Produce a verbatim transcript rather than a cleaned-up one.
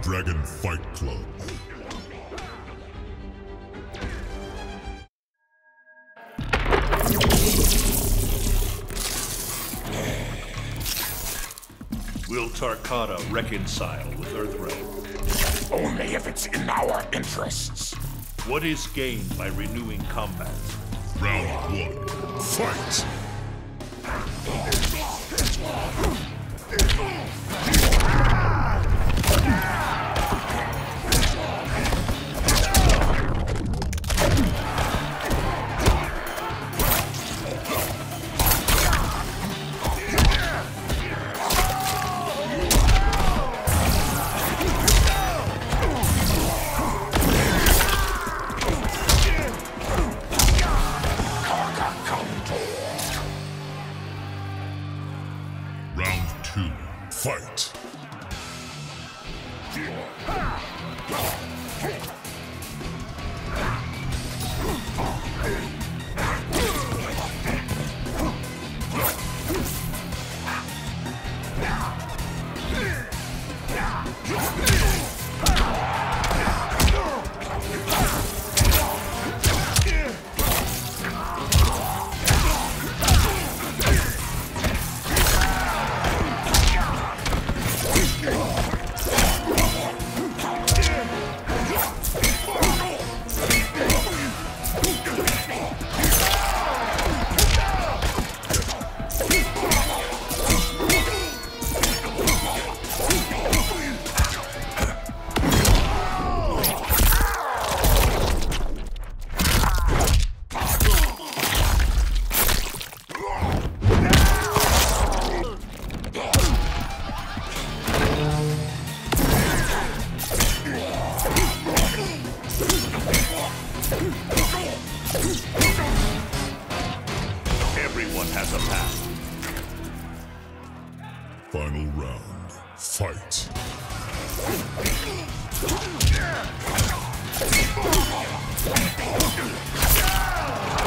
Dragon Fight Club. Will Tarkana reconcile with Earthrealm? Only if it's in our interests. What is gained by renewing combat? Round one, fight! Round two, fight! Everyone has a path. Final round, fight! Yeah!